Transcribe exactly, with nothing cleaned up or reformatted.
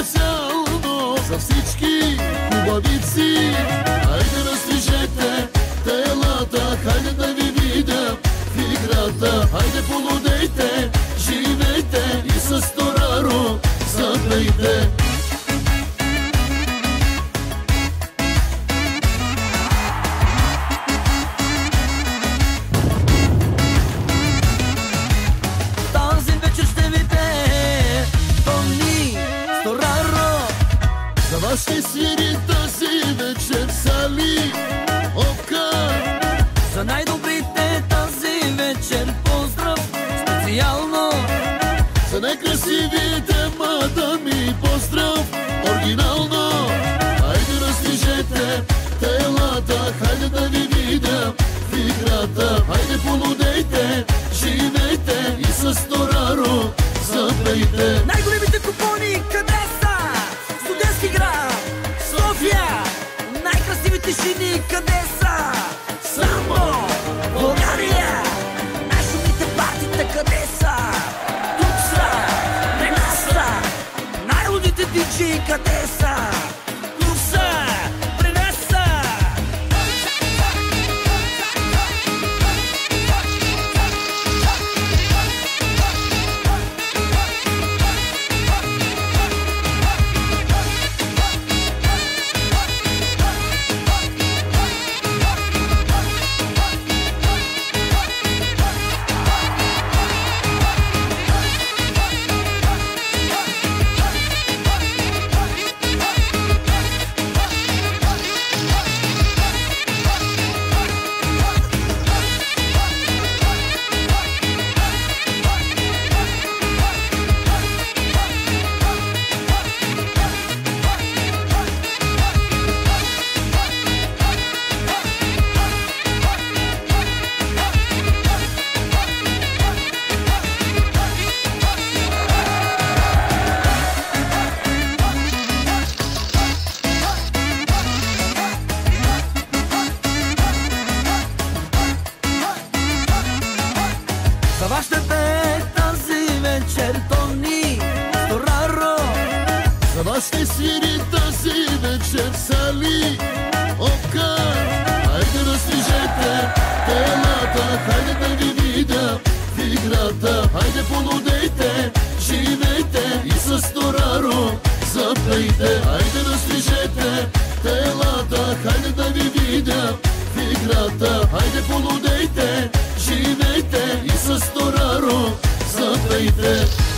специално за всички хубавици. Хайде разтвижете телата, хайде да ви видя в играта. Хайде полудейте, живейте и с Тораро запейте. Ще свири тази вечер Сали Ока. За най-добрите тази вечер поздрав специално. За най-красивите мадами поздрав оригинално. Хайде раздвижете телата, хайде да ви видя в играта. Хайде полудейте, живейте и с Тораро запейте. Най-големите купони къде са? Студентски град, София. Най-красивите жени къде са? Само България. Най-шумните партита къде са? Тук са, при нас са. Най-лудите диджеи къде са? Тук са, при нас са. За вашите тази вечер Тони Тораро. За вас ще свири тази вечер Сали Ока. Хайде раздвижете телата, хайде да ви видя в играта. Хайде полудейте, живейте и с Тораро запейте. Хайде раздвижете телата, хайде да ви видя в играта. Хайде полудейте, живейте и с Тораро запейте.